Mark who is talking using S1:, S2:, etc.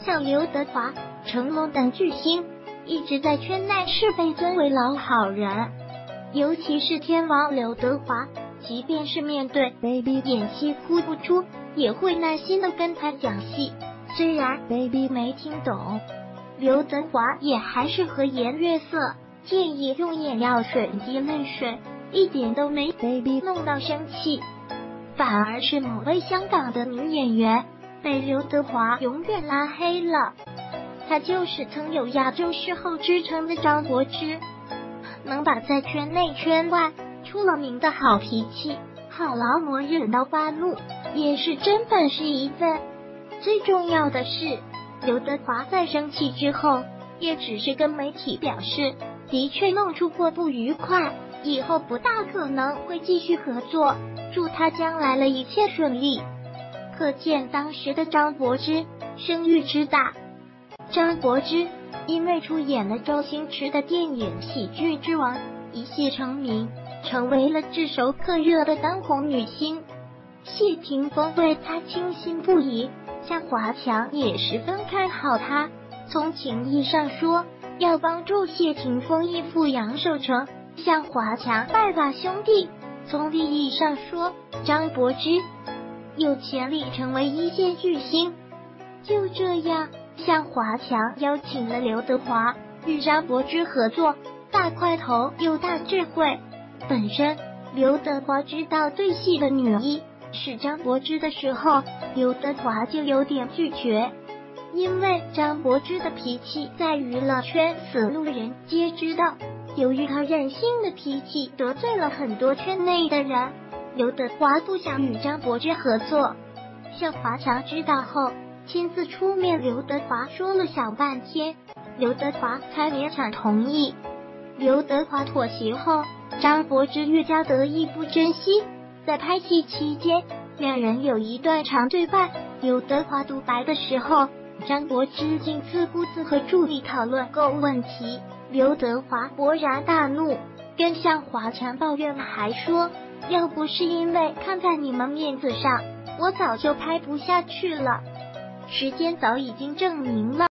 S1: 像刘德华、成龙等巨星，一直在圈内是被尊为老好人。尤其是天王刘德华，即便是面对 Baby 演戏哭不出，也会耐心的跟他讲戏。虽然 Baby 没听懂，刘德华也还是和颜悦色，建议用眼药水滴泪水，一点都没 Baby 弄到生气。反而是某位香港的女演员被刘德华永远拉黑了，她就是曾有亚洲狮后之称的张柏芝。能把在圈内圈外出了名的好脾气、好劳模忍到发怒，也是真本事一份。最重要的是，刘德华在生气之后，也只是跟媒体表示，的确弄出过不愉快，以后不大可能会继续合作，祝他将来的一切顺利。可见当时的张柏芝声誉之大。张柏芝因为出演了周星驰的电影《喜剧之王》，一戏成名，成为了炙手可热的当红女星。谢霆锋对她倾心不已，向华强也十分看好她。从情义上说，要帮助谢霆锋应付杨受成，向华强拜把兄弟；从利益上说，张柏芝有潜力成为一线巨星。就这样，向华强邀请了刘德华与张柏芝合作，大块头又大智慧。本身刘德华知道对戏的女一是张柏芝的时候，刘德华就有点拒绝，因为张柏芝的脾气在娱乐圈死路人皆知道，由于他任性的脾气得罪了很多圈内的人，刘德华不想与张柏芝合作。向华强知道后，亲自出面刘德华说了小半天，刘德华才勉强同意。刘德华妥协后，张柏芝越加得意不珍惜。在拍戏期间，两人有一段长对白，刘德华独白的时候，张柏芝竟自顾自和助理讨论购物问题，刘德华勃然大怒，跟向华强抱怨，还说要不是因为看在你们面子上，我早就拍不下去了。时间早已经证明了